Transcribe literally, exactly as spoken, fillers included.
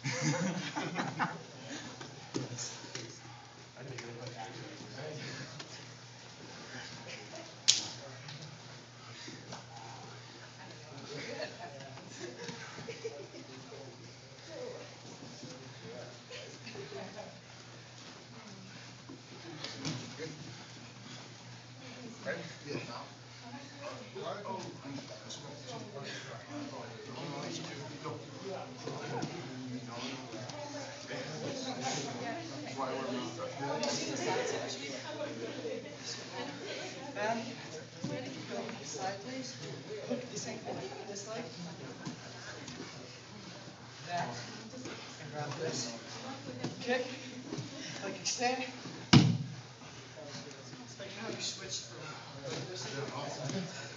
Bad. Go side, please. Hook this ankle this leg. That. And grab this. Kick. Like extend. Like how you switch from this.